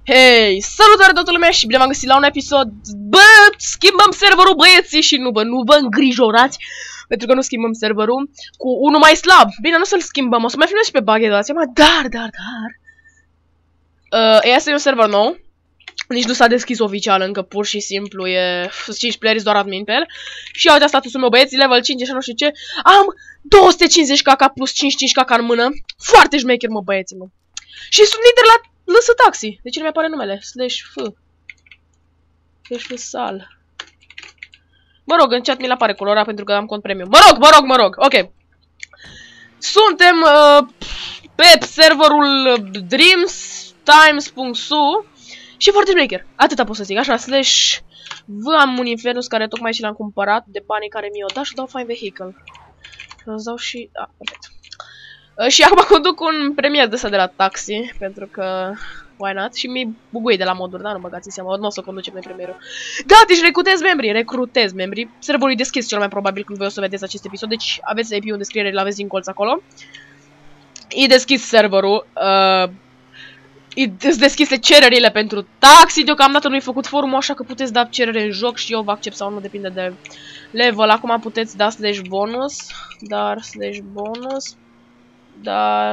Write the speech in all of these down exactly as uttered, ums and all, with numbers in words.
Hei, salutare toată lumea și bine v-am găsit la un episod. Bă, schimbăm serverul, băieții, și nu, bă, nu vă îngrijorați, pentru că nu schimbăm serverul cu unul mai slab. Bine, nu să-l schimbăm, o să mai filmez și pe bug, dați seama, dar, dar, dar uh, Asta e un server nou. Nici nu s-a deschis oficial încă, pur și simplu e cinci players, doar admin pe el. Și ia uite statusul meu, băieți, level cinci, așa nu știu ce. Am două sute cincizeci K K plus cincizeci și cinci K K în mână. Foarte șmecher, mă, băieții, mă. Și sunt lider la lăsă taxi. De ce nu mi-apare numele? Slash F. Slash F sal. Mă rog, în chat mi-l apare colora pentru că am cont premium. Mă rog, mă rog, mă rog. Ok. Suntem uh, pe serverul dreams times punct s u și foarte șmecher. Atâta pot să zic. Așa, slash V am un Infernus care tocmai și l-am cumpărat de banii care mi-o dat și dau Find Vehicle. Îți dau și... Ah, perfect. Și acum conduc un premier de ăsta de la taxi, pentru că why not? Și mi bugui de la moduri, dar nu băgați în seama, nu o să conducem noi premierul. Da, deci recrutez membrii, recrutez membrii. Serverul e deschis cel mai probabil când voi o să vedeți acest episod, deci aveți I P-ul în descriere, l-aveți din colț acolo. E deschis serverul, uh, e deschise cererile pentru taxi, deocamdată nu-i făcut forumul, așa că puteți da cerere în joc și eu vă accept sau nu, depinde de level. Acum puteți da slash bonus, dar slash bonus. Dar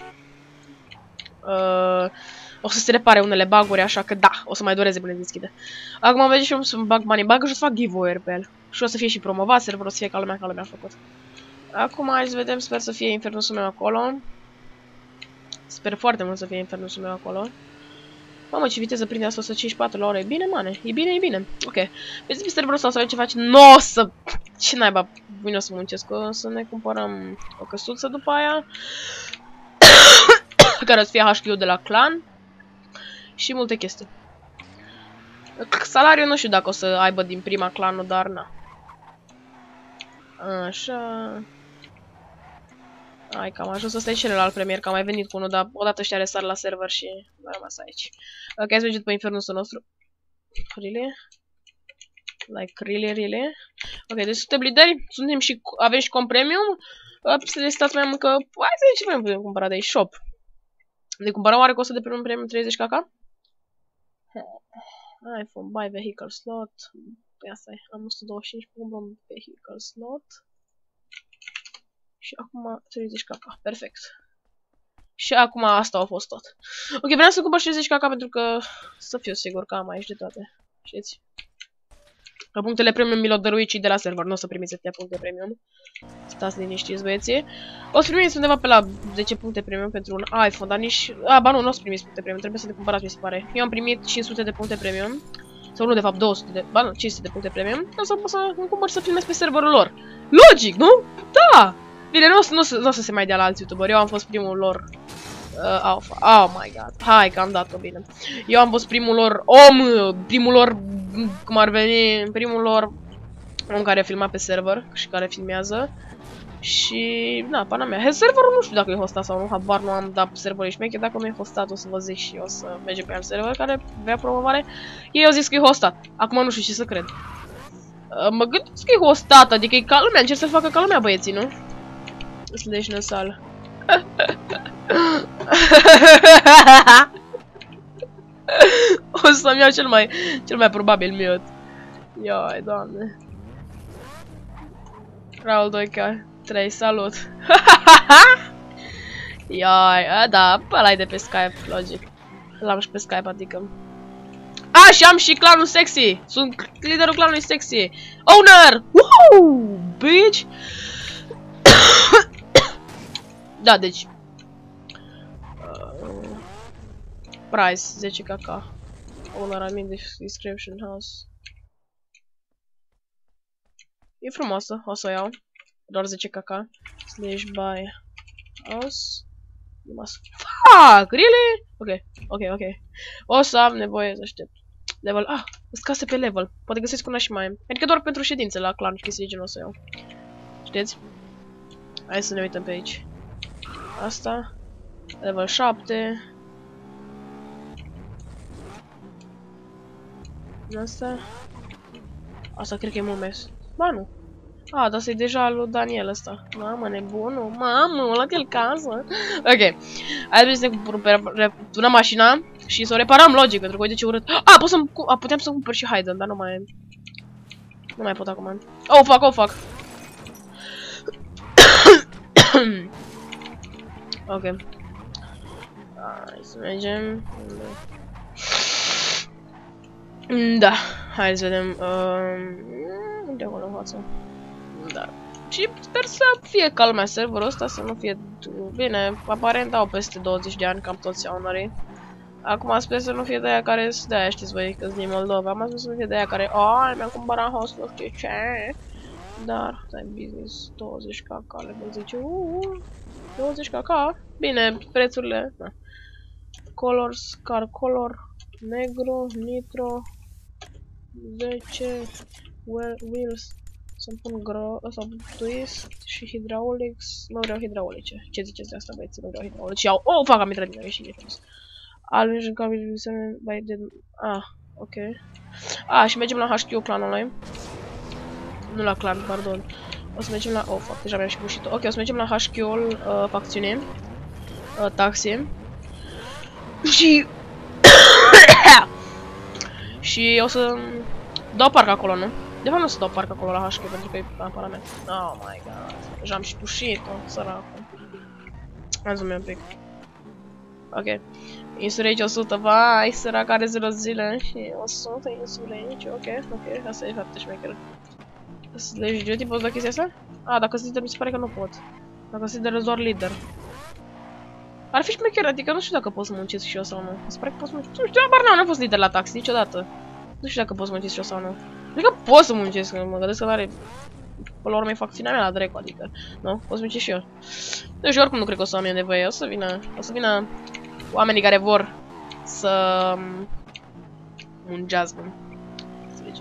uh, o să se repare unele bug-uri, așa că da, o să mai dureze până deschide. Acum vedeți și eu sunt bug money bug și o să fac giveaway pe el. Și o să fie și promovat, serverul o să fie ca lumea, ca lumea a făcut. Acum hai să vedem, sper să fie Infernusul meu acolo. Sper foarte mult să fie Infernusul meu acolo. Mamă, ce viteză prinde asta, o să cincizeci și patru la oră. E bine, mane, e bine, e bine. Ok. Vedeți pe serverul ăsta, să vedem ce face. Nu o să... Ce naiba, vine o să muncesc. O să ne cumpărăm o căsuță după aia. Care o să fie H Q de la clan. Și multe chestii. Salariul nu știu dacă o să aibă din prima clanul, dar na. Așa. Hai că am ajuns, ăsta e celălalt premier, că am mai venit cu unul, dar odată ăștia resar la server și am rămas aici. Ok, hai să mergem pe Infernusul nostru. Really? Like, really, really? Ok, deci suntem lideri, suntem și, avem și comp premium. Să le stați mai mult că, hai să vedem ce mai putem cumpăra de aici, shop. Ne cumpărăm oare costă de primul premium treizeci K K? iPhone, buy vehicle slot. Păi asta e, am o sută douăzeci și cinci, cumpărăm vehicle slot. Și acum treizeci K K, perfect. Și acum asta a fost tot. Ok, vreau să cumpăr șaizeci K K pentru că să fiu sigur că am aici de toate. Știți? Că punctele premium mi l-au dăruit cei de la server, nu o să primiți atâtea puncte premium. Stați liniștiți, băieții. O să primiți undeva pe la zece puncte premium pentru un iPhone, dar nici... A, ba nu, nu o să primiți puncte premium, trebuie să le cumpărați, mi se pare. Eu am primit cinci sute de puncte premium. Sau nu, de fapt, două sute de... Ba nu, cinci sute de puncte premium. O să pot să îmi cumpăr să filmez pe serverul lor. Logic, nu? Da! Bine, nu o să, nu, să, nu o să se mai dea la alți youtuberi, eu am fost primul lor... Uh, alpha. Oh my god, hai că am dat-o bine. Eu am fost primul lor om, primul lor, cum ar veni, primul lor om care a filmat pe server și care filmează. Și, na, pana mea, he, serverul nu știu dacă e hostat sau nu, habar nu am, dat serverul șmecher, dacă nu e hostat o să vă zic și o să mergem pe alt server care vrea promovare. Ei au zis că e hostat, acum nu știu ce să cred. Uh, mă gândesc că e hostat, adică e ca lumea, încerc să facă ca lumea, băieții, nu? Slash năsal. O să-mi iau cel mai, cel mai probabil mute. Ioi, doamne. Raul doi K trei, salut. Ioi, a, da, ăla-i de pe Skype, logic. L-am și pe Skype, adică. A, și am și clanul sexy. Sunt liderul clanului sexy. Owner! Woohoo! Bitch! Da, deci uh, price zece K K. Owner, I mean description house. E frumoasă, o să o iau. Doar zece K K. Slash buy house. Fuck, really? Ok, ok, ok. O să am nevoie să aștept. Level, ah, scase pe level. Poate găsesc una și mai. Adică doar pentru ședințe la clan și chestii de genul o să iau. Știți? Hai să ne uităm pe aici. Asta. Level șapte. Asta. Asta cred că e mult mes. Ba nu. A, dar asta e deja lui Daniel ăsta. Mamă, nebunul. Mamă, o luat el casă. Ok. Hai să ne returăm mașina. Și să o reparăm logic, pentru că uite ce urât. Ah, pot să-mi... Puteam să cumpăr și Haydn, dar nu mai... Nu mai pot acum. Oh, fuck, oh, fuck. Ok. Hai să mergem. Da, hai să vedem. Unde acolo în față? Da. Și sper să fie calmea serverul ăsta, să nu fie... Bine, aparent au peste douăzeci de ani, cam toți ownerii. Acum sper să nu fie de aia care... De aia știți voi că-s din Moldova. Am sper să nu fie de aia care... Ai, mi-am cumpărat host, nu știu ce. Dar, stai, business, douăzeci K K, level zece, uuu, douăzeci K K, bine, prețurile, da. Colors, car color, negru, nitro, zece, wheels, să-mi pun gro, sau twist și hydraulics, nu vreau hidraulice, ce ziceți de asta, băieți, nu vreau hidraulice, și au, oh, fac, am intrat din aia și e frumos. Alvin, cabil, by the, ah, ok. Ah, și mergem la H Q clanului. Nu la clan, pardon. O să mergem la... Oh, fuck, deja mi-am și bușit-o. Ok, o să mergem la H Q-ul uh, facțiune. Uh, taxi. Și... și o să... dau parc acolo, nu? De fapt nu o să dau parc acolo la H Q, pentru că e apara mea. Oh my god. Deja am și bușit-o, săracul. Hai să un pic. Ok. Insurage o sută, vai, sărac are zero zile. Și o sută insurage, ok, ok, asta e foarte șmecheră. Slash duty, poți da chestia asta? A, dacă sunt lider, mi se pare că nu pot. Dacă sunt lider, doar lider. Ar fi șmecher, adică nu știu dacă pot să muncesc și eu sau nu. Mi se pare că pot să muncesc. Nu știu, abar n-am, n-am fost lider la taxi niciodată. Nu știu dacă pot să muncesc și eu sau nu. Nu știu că pot să muncesc, mă gândesc că are... Până la urmă e facțiunea mea la dracu, adică. Nu? Pot să muncesc și eu. Nu știu, oricum nu cred că o să am eu nevoie. O să vină... O să vină... Oamenii care vor să... muncească. Să zicem.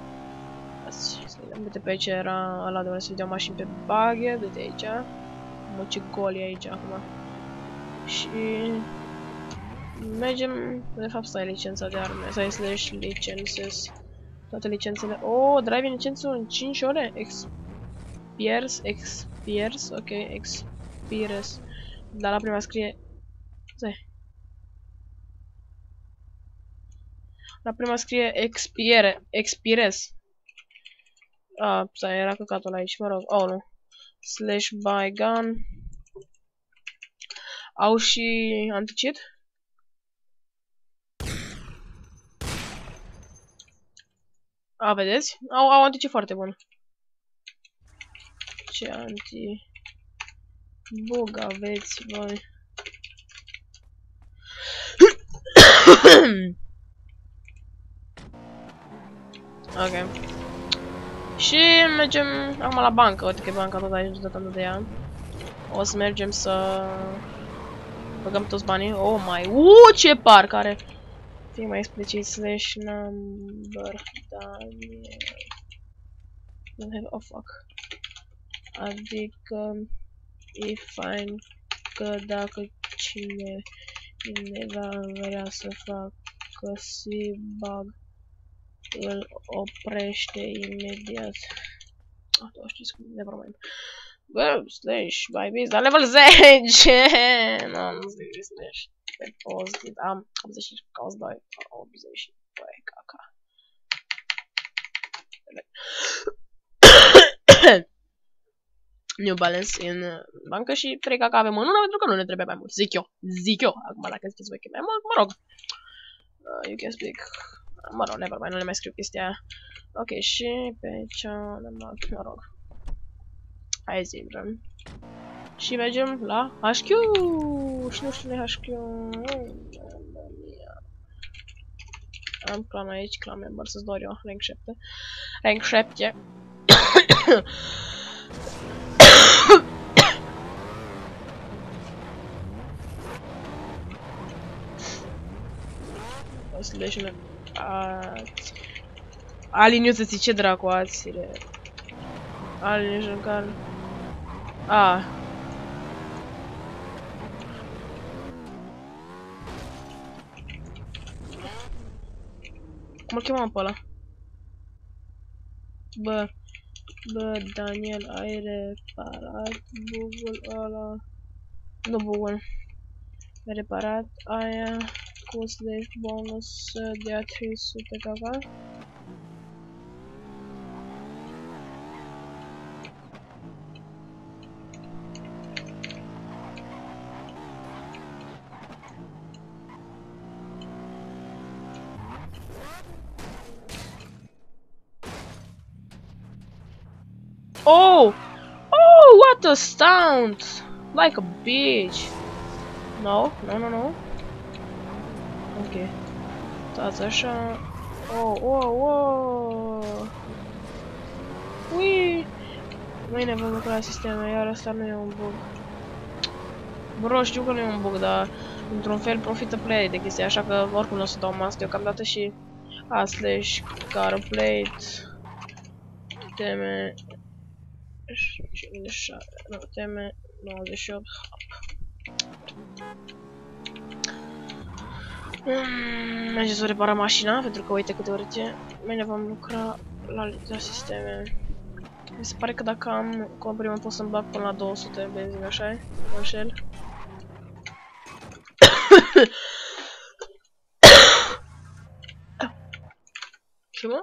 Uite pe aici era ăla de unde se vedeau mașini pe baghe, de aici. Mă, ce gol e aici acum. Și... mergem... De fapt, stai licența de arme. Stai slash licenses. Toate licențele... Oh, driving licențul în cinci ore? Expires, expires, ok, expires. Dar la prima scrie... Stai. La prima scrie expire, expires. Ah, stai, era căcatul aici, mă rog. Oh, nu. Slash buy gun. Au și anti-cheat? A, vedeți? Au, au anti-cheat foarte bun. Ce anti-bug aveți voi? Ok. Și mergem acum la bancă, uite că e banca tot aici, de tanto de ea. O să mergem să băgăm toți banii. Oh my, uuu, ce parc are! Fii mai explicit, slash number, Daniel. Don't have, oh fuck. Adică, if find că dacă cine, cineva vrea să facă C-bug, îl oprește imediat. Ah, tu știți cum, never mind. Bă, slash, by biz, dar level zece! Nu, nu zic slash. Pe post, am optzeci și cinci, cauz doi, optzeci și doi, caca. New Balance în bancă și trei caca avem în una pentru că nu ne trebuie mai mult. Zic eu, zic eu. Acum dacă ziceți voi că e mai mult, mă rog. Uh, you can speak. Mă rog, never mind, nu le mai scriu chestia aia. Ok, și pe cealaltă, mă rog. Hai zi, vrem. Și mergem la H Q. Și nu știu unde H Q. Am clan aici, clan member, să-ți dor eu, rank șapte. Rank șapte. Slash-ule. Aliniu să ții, ce dracu ați? Aliniu în care... A. Cum îl chemam pe ăla? Bă, bă, Daniel, ai reparat bugul ăla? Nu bugul. Ai reparat aia cu slash bonus de a trei sute cava. Oh! Oh, what a stunt! Like a bitch! No, no, no, no. Ok. Stați așa. Oh, oh, oh! Ui! Mâine vom lucra la sisteme, iar asta nu e un bug. Bro, știu că nu e un bug, dar într-un fel profită play de chestia, așa că oricum nu o să dau mask deocamdată și a slash carplate teme nu, teme nouăzeci și opt. Mm, mergem să repara mașina, pentru că uite câte ori e. Mâine vom lucra la, la sisteme. Mi se pare că dacă am comprimă pot să-mi bag până la două sute benzină, așa-i? Mă înșel. Ce mă?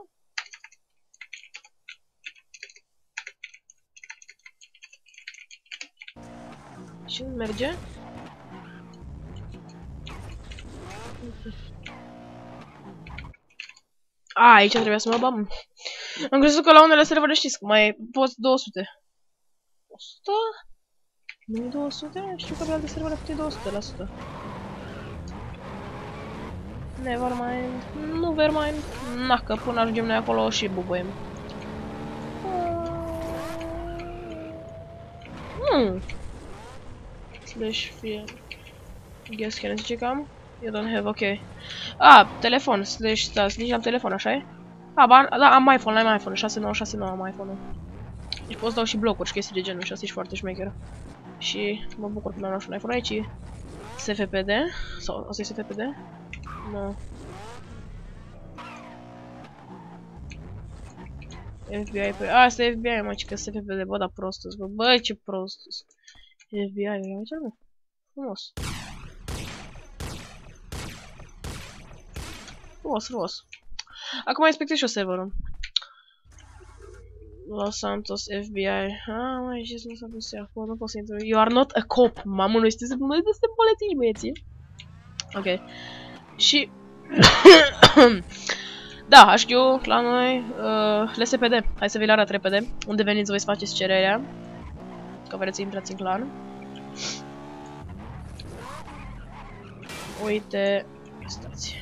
Și nu merge? A, aici trebuia să mă bam. Am crezut că la unele servere știți cum mai poți două sute. o sută? Nu-i două sute? Știu că pe alte servere puteai două sute la sută. Nevermind. Nu vermind. Na, că până ajungem noi acolo și bubuim. Hmm. Slash fie. Guess can zice cam? You don't have, ok. Ah, telefon, slash, stați, nici am telefon, așa-i? Ah, ba, da, am iPhone, am iPhone, șase nouă șase nouă am iPhone-ul. Deci pot să dau și blocuri și chestii de genul și asta e foarte șmecher. Și mă bucur că mi-am luat și un iPhone aici. S F P D? Sau, asta e S F P D? Nu. F B I, păi, a, asta e F B I, mă, ce că S F P D, bă, da prostus, bă, bă, ce prostus. F B I, ia uite-l, mă, frumos. Frumos, frumos. Acum inspectez și o serverul. Los Santos, F B I. Ah, mai ce Los Santos ia. Bă, nu pot să intru. You are not a cop. Mamă, noi suntem noi suntem polițiști, băieții. Ok. Și... da, știu, la noi, uh, L S P D. Hai să vi-l arăt repede. Unde veniți voi să faceți cererea. Că vreți să intrați în clan. Uite, stați.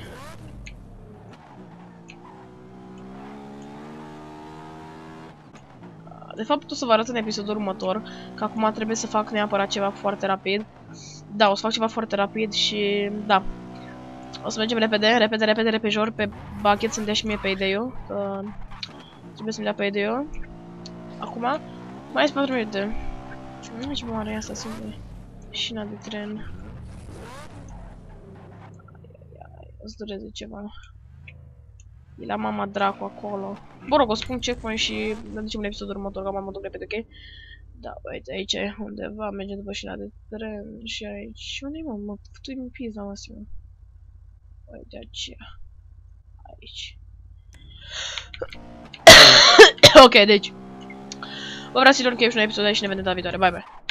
De fapt, o să vă arăt în episodul următor, că acum trebuie să fac neapărat ceva foarte rapid. Da, o să fac ceva foarte rapid și... da. O să mergem repede, repede, repede, repejor, pe bucket să-mi dea și mie payday-ul, că trebuie să-mi dea payday-ul. Acum, mai sunt patru minute. Ce mare e asta, sunt șina de tren. O să dureze ceva. E la mama dracu acolo. Bă, rog, o spun checkpoint și ne ducem în episodul următor, că m-am duc repede, ok? Da, uite, aici e undeva, mergem după șina de tren și aici. Și unde-i, mă? Mă putui în pizza, mă, simt. Uite aceea. Aici. Ok, deci. Vă vreau să-i luăm cheie și un episod aici și ne vedem data viitoare. Bye, bye.